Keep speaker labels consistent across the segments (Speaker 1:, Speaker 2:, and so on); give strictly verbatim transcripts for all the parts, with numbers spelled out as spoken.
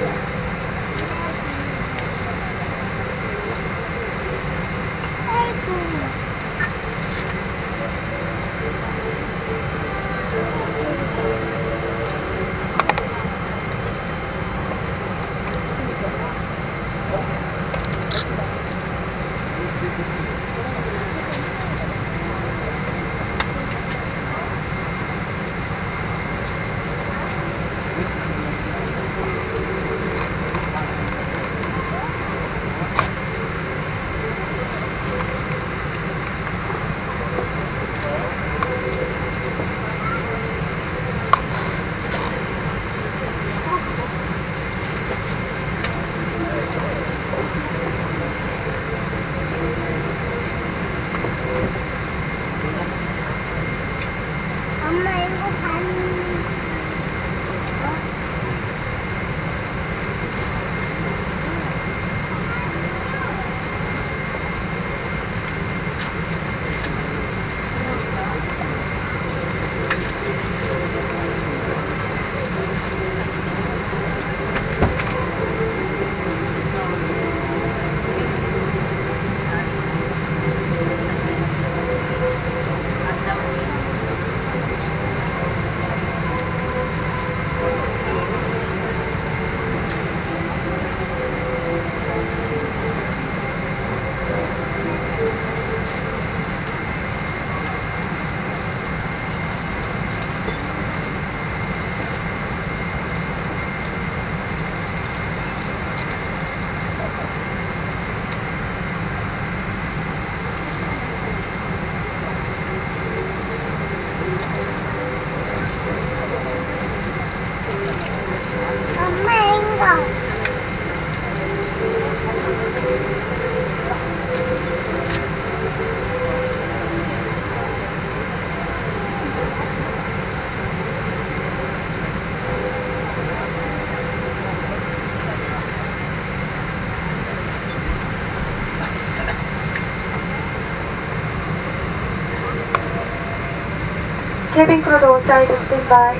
Speaker 1: Cabin crew outside stand by.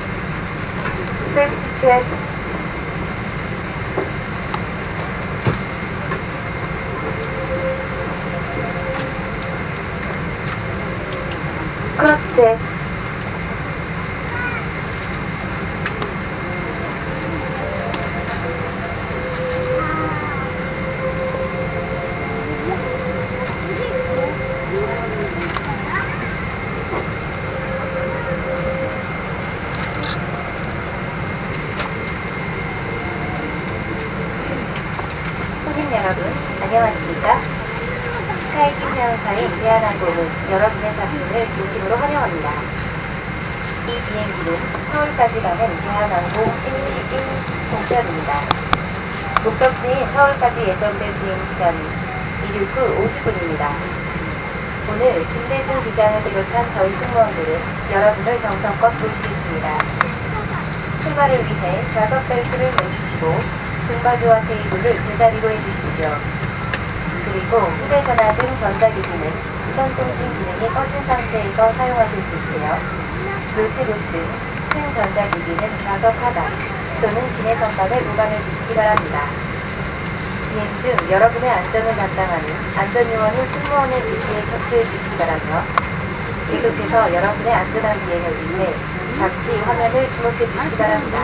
Speaker 1: Safety check. Cross check. 여러분, 안녕하십니까? 스카이팀 회원사인 대한항공은 여러분의 탑승을 진심으로 환영합니다. 이 비행기는 서울까지 가는 대한항공 일이일 공짜입니다. 목적지인 서울까지 예정된 비행시간은 이륙 후 오십 분입니다. 오늘 김대중 기장을 비롯한 저희 승무원들은 여러분을 정성껏 모시겠습니다. 출발을 위해 좌석 벨트를 매주시고 등받이와 테이블을 제자리로 해주시죠. 그리고 휴대전화 등 전자기기는 우선통신 기능이 꺼진 상태에서 사용하실 수 있고요. 노트북 등 큰 전자기기는 좌석 하단 또는 진해 선반에 보관해 주시기 바랍니다. 비행 중 여러분의 안전을 담당하는 안전요원은 승무원의 지시에 협조해 주시기 바라며 계속해서 여러분의 안전한 비행을 위해 잠시 화면을 주목해 주시기 바랍니다.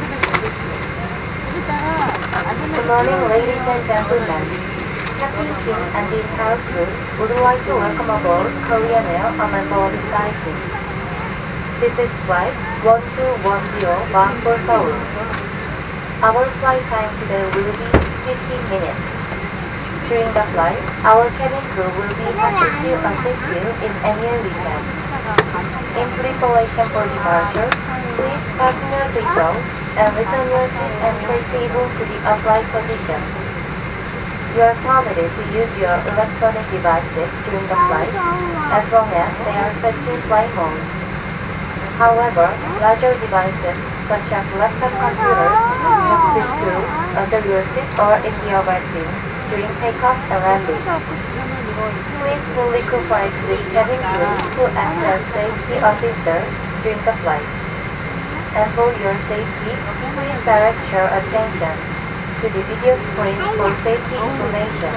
Speaker 1: Good morning, ladies and gentlemen. Captain Kim and the entire crew would like to welcome aboard Korean Air on board SkyTeam. This is flight one two one zero bound for Seoul. Our flight time today will be fifteen minutes. During the flight, our cabin crew will be happy to assist you in any request. In preparation for departure, please fasten your seatbelt and return your seat and tray table to the upright position. You are permitted to use your electronic devices during the flight as long as they are set to flight mode. However, larger devices such as laptop computers must be stored under your seat or in the overhead bin during takeoff and landing. Please fully cooperate with cabin crew to act as safety officer during the flight. and for your safety, please direct your attention to the video screen for safety information.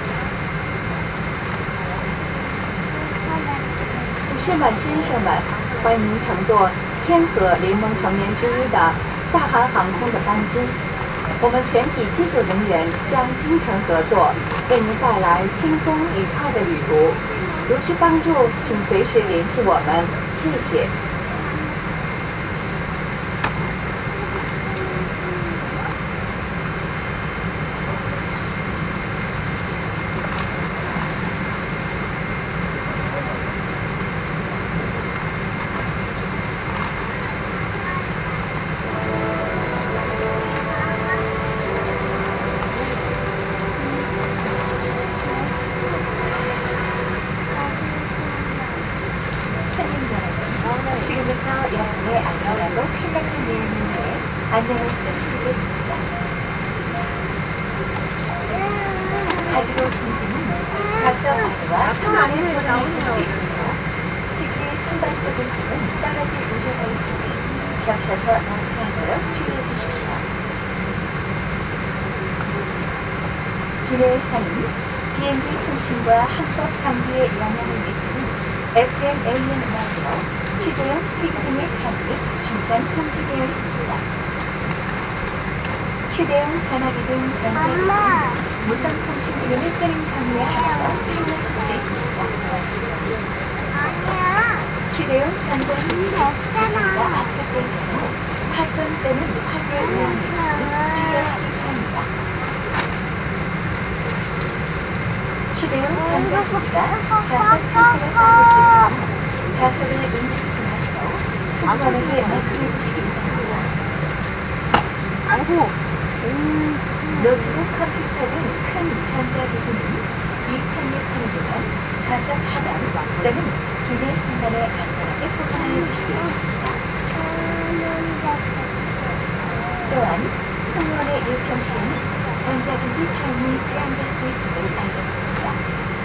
Speaker 2: 士们、先生们，欢迎乘坐天河联盟成员之一的大韩航空的班机。我们全体机组人员将精诚合作，为您带来轻松愉快的旅途。如需帮助，请随时联系我们。谢谢。지금부터 여러분의 안전하고 쾌적한 여행을 위해 안내를 시작하겠습니다. 가지고 오신 짐은 좌석 가드와 선반을 보관하실 수 있습니다. 특히 선반 속에서는 떨어질 우려가 있으니 겹쳐서 놓지 않도록 주의해 주십시오. 기내의 사인, 비행기 통신과 항법 장비에 영향을 미치는 에프엠, 에이엠 라디오, 휴대용 피디 등의 사용이 항상 금지되어 있습니다. 휴대용 전화기 등 전자기기, 무선 통신 기능을 끄는 경우에 하나로 사용하실 수 있습니다. 휴대용 전자기기가 압착된 경우 파손 또는 화재 위험이 있으니 주의하시기 바랍니다. 휴대용 전자기기가 좌석 폐쇄가 빠졌을 경우 좌석을 움직이지 마시고 승무원에게 말씀해 주시기 바랍니다. 아이고. 음. 노트북 컴퓨터 등 큰 전자기기는 밀착륙하는 동안 좌석 하단 또는 기내 상단에 안전하게 보관하여 주시기 바랍니다. 또한 승무원의 요청 시에는 전자기기 사용이 제한될 수 있음을 알려드립니다.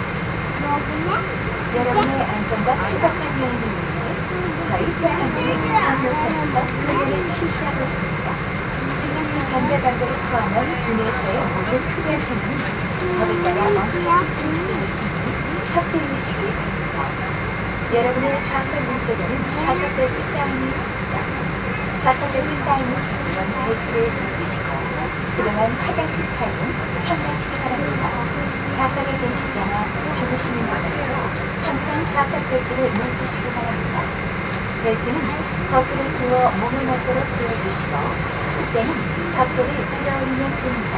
Speaker 2: 여러분의 안전과 쾌적한 여행을 위해 저희 대한민국 장로선에서 훈련을 실시하고 있습니다. 전자담배를 포함한 기내에서의 모든 흡연 행위는 법에 따라 엄격히 금지되어 있으니 협조해 주시기 바랍니다. 여러분의 좌석 왼쪽에는 좌석벨트 사인이 있습니다. 좌석벨트 사인을 가지고 벨트를 눌러주시고 그동안 화장실 사용은 삼가시기 바랍니다. 좌석에 계실 때나 주무시는 동안에도 항상 좌석 벨트를 눌러주시기 바랍니다. 벨트는 거꾸로 두어 몸을 맞도록 조여주시고 그때는 각도를 끌어올리면 됩니다.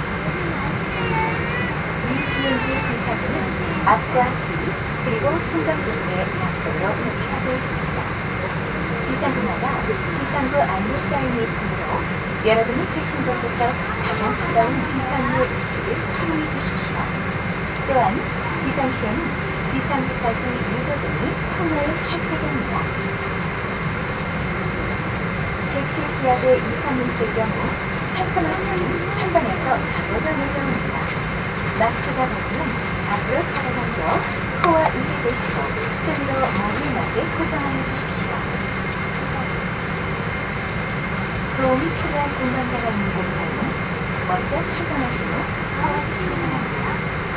Speaker 2: 이 비행기의 비상구는 앞과 뒤 그리고 중간 부분에 양쪽으로 위치하고 있습니다. 비상구마다 비상구 안내 사인이 있으므로 여러분이 계신 곳에서 가장 가까운 비상구의 위치를 확인해 주십시오. 또한 비상시에는 비상구까지 유도등이 통로에 켜지게 됩니다. 객실 기압에 이상이 있을 경우 산소 마스크는 상단에서 저절로 내려옵니다. 마스크가 벗기면 앞으로 잡아당겨 코와 입에 대시고 끈으로 머리에 맞게 고정하여 주십시오. 도움이 필요한 운전자가 있는 경우는 먼저 출발하신 후 도와주시기 바랍니다.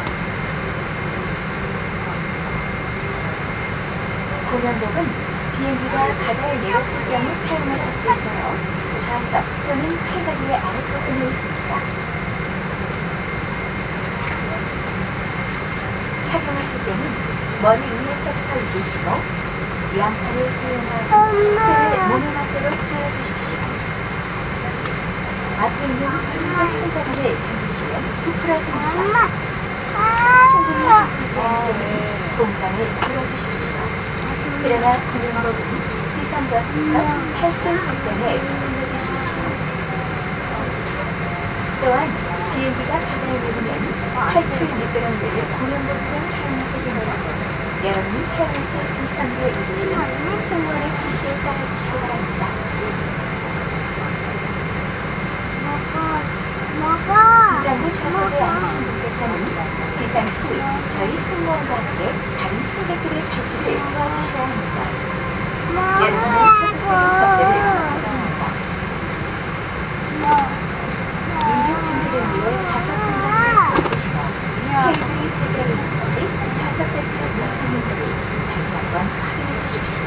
Speaker 2: 공연복은 비행기가 바다에 내렸을 경우 사용하실 수 있도록 좌석 또는 팔다리의 아랫부분에 있습니다. 착용하실 때는 머리 위에서부터 입으시고 양팔을 이용하고 등을 몸에 맞도록 조여주십시오. 앞에 있는 흰색 손잡이를 당기시면 부풀어집니다. 충분히 부풀지 않게 공간을 풀어주십시오. 그러나 공연복은 비상구 앞에서 탈출 직전에 눌러주십시오. 또한 비행기가 바다에 내리면 탈출 미끄럼틀을 공연복으로 사용하게 됩니다. 여러분이 사용하실 비상구의 위치는 승무원의 지시에 따라주시기 바랍니다. 비상구 좌석에 앉으신 분께서는 비상시 저희 승무원과 함께 다른 승객들의 탈출을 도와주셔야 합니다. 여러분의 적극적인 협조를 이륙 준비를 위해 좌석 등받이를 써주시고 테이블이 제자리인지 좌석 벨트를 매셨는지 다시 한번 확인해 주십시오.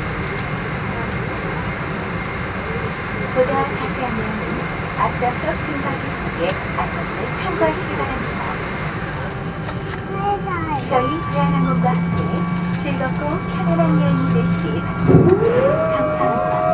Speaker 2: 보다 자세한 내용은 앞좌석 등받이 속에 안내를 참고하시기 바랍니다. 저희 대한항공과 함께 즐겁고 편안한 여행이 되시기 바랍니다. 감사합니다.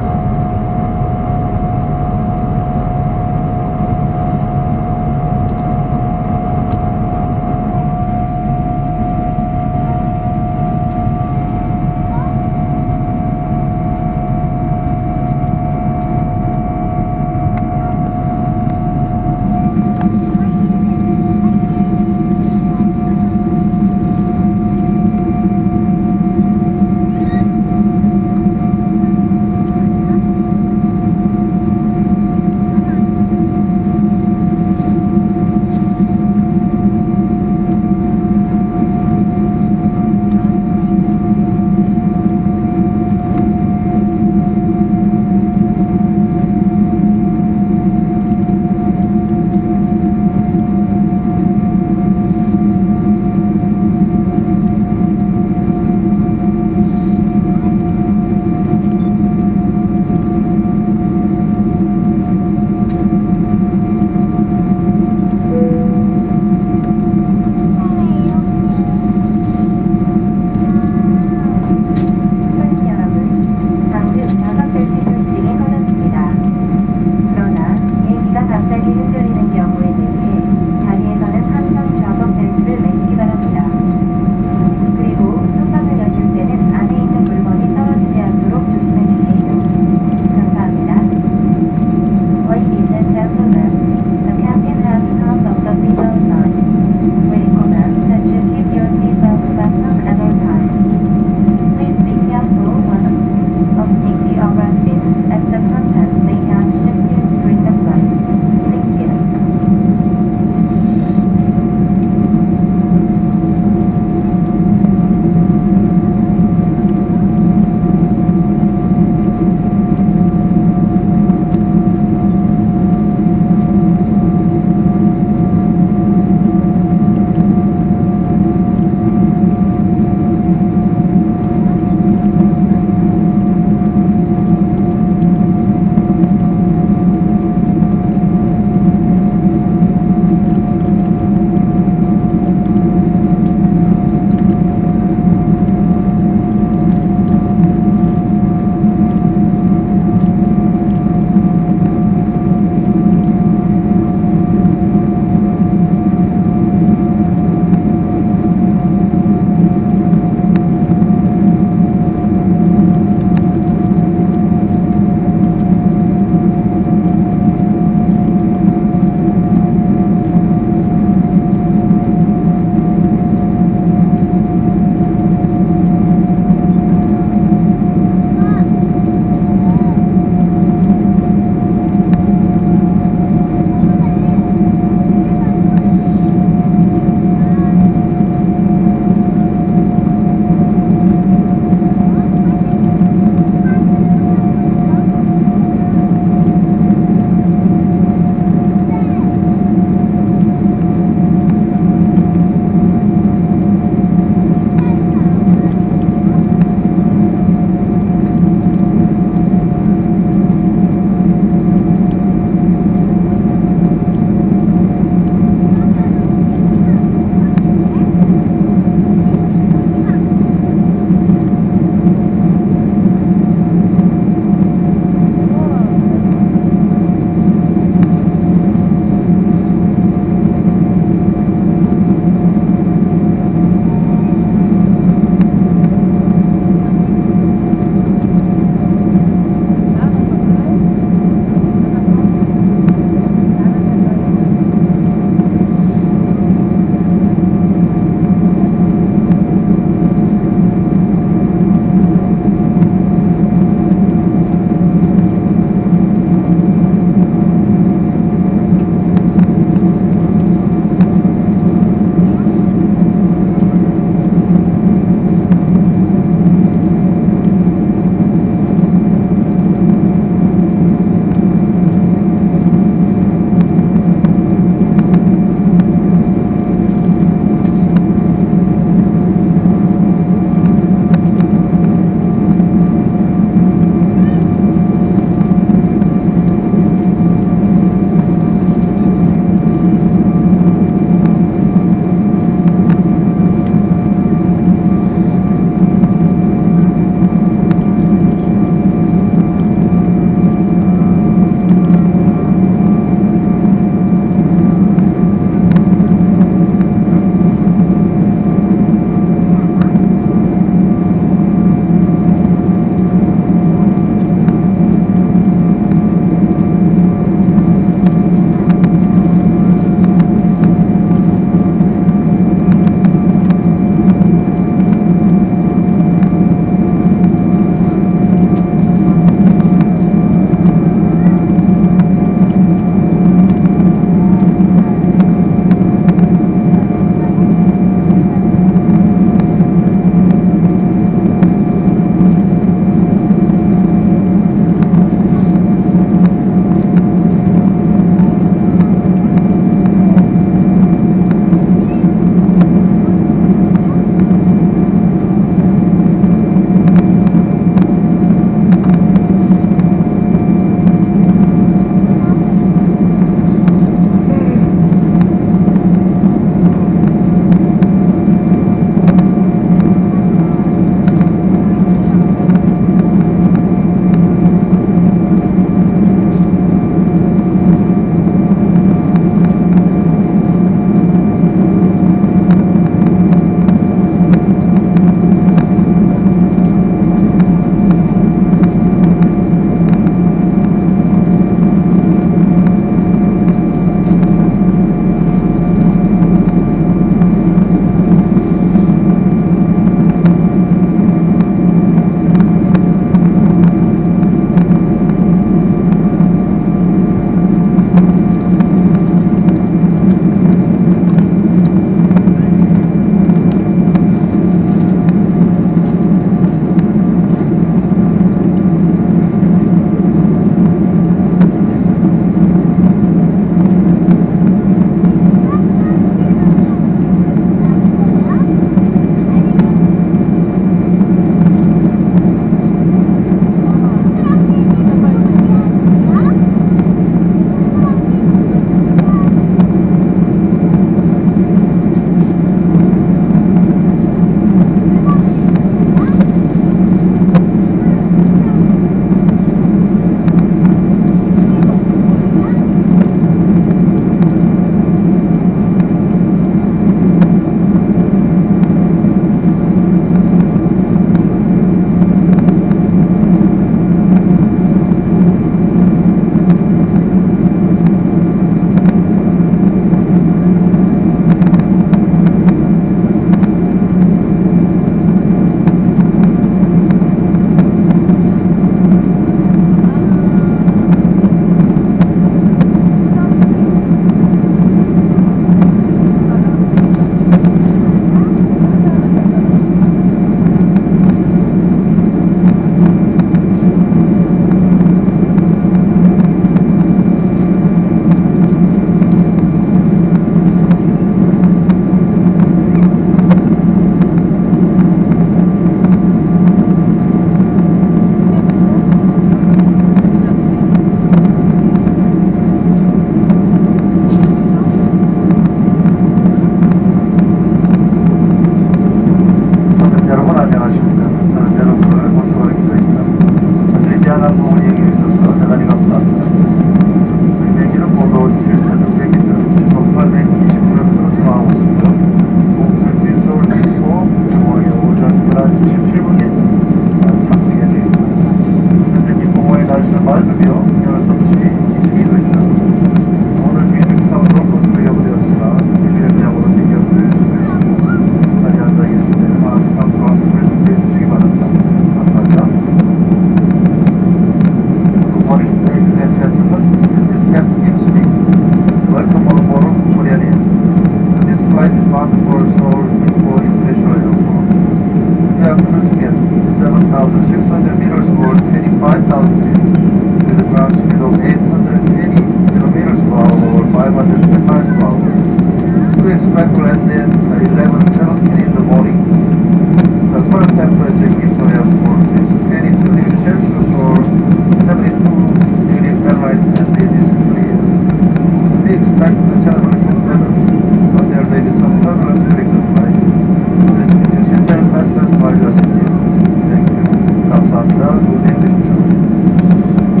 Speaker 3: for Seoul Gimpo International Airport. We are cruising at seven thousand six hundred meters or twenty-five thousand feet with a ground speed of eight hundred eighty kilometers per hour or five hundred miles per hour. We expect to land at eleven seventeen in the morning. The current temperature in Gimpo Airport is twenty-two degrees Celsius or seventy-two degrees Fahrenheit and it is clear. We expect the generally good weather, but there may be some turbulence during the flight. Please keep your seatbelt fastened while you are sitting. Thank you. 감사합니다. Good English channel.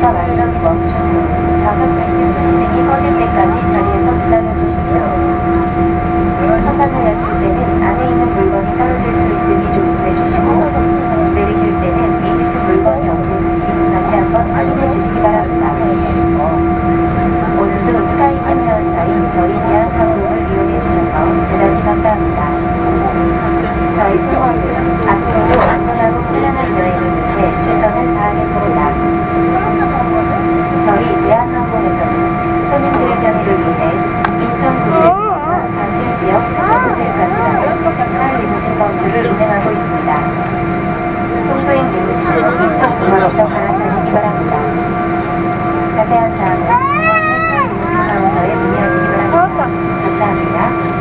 Speaker 1: 완전히 멈춘 후 좌석 벨트 시스템이 꺼질 때까지 자리에서 기다려주십시오. 선반을 열 때는 안에 있는 물건이 떨어질 수 있으니 조심해주시고 내리실 때는 잊으신 물건이 없는지 다시 한번 확인해주시기 바랍니다. 오늘도 스카이팀 회원사인 저희 대한항공을 이용해주셔서 대단히 감사합니다. 저희 팀원은 앞으로도 안전하고 편안한 여행을 위해 최선을 다하겠습니다. 저희 대한항공에서는 손님들의 편의를 위해 인천구에서 단실 지역 호텔까지 가는 리무진 서비스를 운행하고 있습니다. 송도행 리무진은 인천공항에서 갈아타시기 바랍니다. 자세한 사항은 공항 리무진 카운터에 문의하시기 바랍니다. 감사합니다.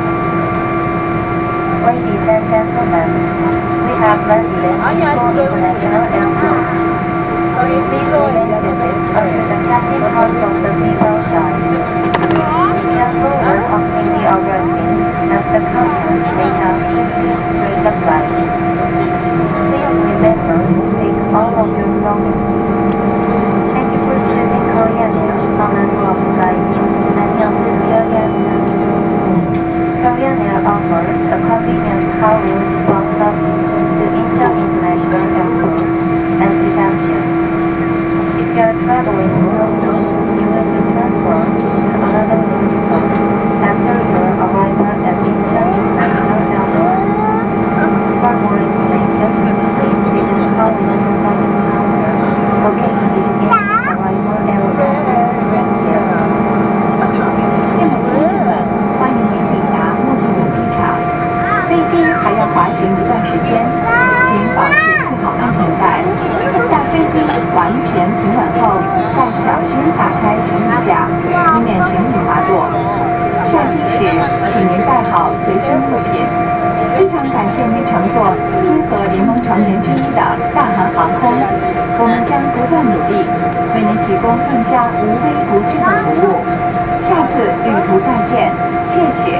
Speaker 1: Ladies and gentlemen, we have landed in Seoul International Airport. Please remain seated until the captain calls off the seatbelt sign. Be careful when opening the overhead bin, as the contents may have shifted during the flight. Please remember to take all of your belongings. Thank you for choosing Korean Air on and off flights. 안녕, 드디어 Korean Air offers a convenient car route bus service to Incheon International Airport and to Jamsil. If you are traveling remotely, you will be transferred to another route bus after your arrival at Incheon International Airport. For more information, please visit the Korean service counter located in arrival area. Thank you.
Speaker 2: 日本先生们，欢迎您抵达目的地机场。飞机还要滑行一段时间，请保持系好安全带。待飞机完全平稳后，再小心打开行李架，以免行李滑落。下机时，请您带好随身物品。非常感谢您乘坐天河联盟成员之一的大韩航空，我们将不断努力，为您提供更加无微不至的服务。下次旅途再见，谢谢。